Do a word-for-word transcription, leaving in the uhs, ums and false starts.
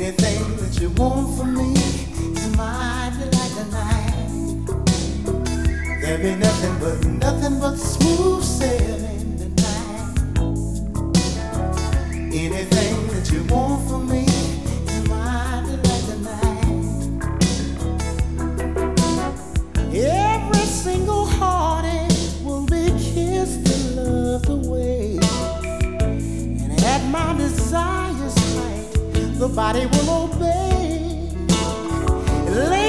Anything that you want from me is my delight tonight. There be nothing but, nothing but smooth sailing tonight. Anything that you want from me is my delight tonight. Every single heartache will be kissed and loved away. And at my desire's height, the body will obey.